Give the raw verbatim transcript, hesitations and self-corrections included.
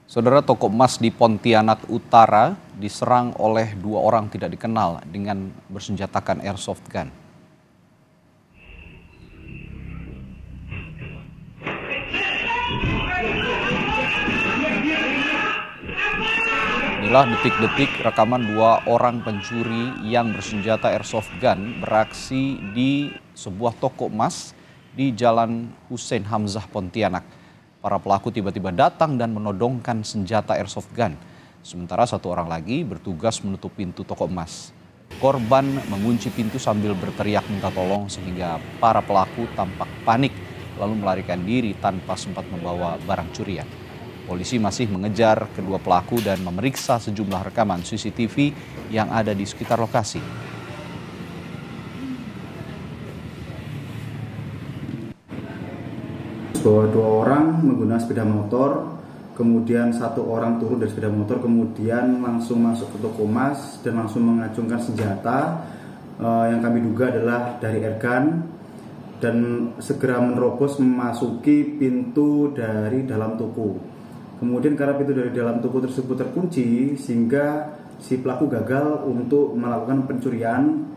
Saudara, toko emas di Pontianak Utara diserang oleh dua orang tidak dikenal dengan bersenjatakan airsoft gun. Inilah detik-detik rekaman dua orang pencuri yang bersenjata airsoft gun beraksi di sebuah toko emas di Jalan Hussein Hamzah, Pontianak. Para pelaku tiba-tiba datang dan menodongkan senjata airsoft gun. Sementara satu orang lagi bertugas menutup pintu toko emas. Korban mengunci pintu sambil berteriak minta tolong sehingga para pelaku tampak panik lalu melarikan diri tanpa sempat membawa barang curian. Polisi masih mengejar kedua pelaku dan memeriksa sejumlah rekaman C C T V yang ada di sekitar lokasi. Bahwa dua orang menggunakan sepeda motor, kemudian satu orang turun dari sepeda motor, kemudian langsung masuk ke toko emas dan langsung mengacungkan senjata eh, yang kami duga adalah dari airgun dan segera menerobos memasuki pintu dari dalam toko. Kemudian karena pintu dari dalam toko tersebut terkunci sehingga si pelaku gagal untuk melakukan pencurian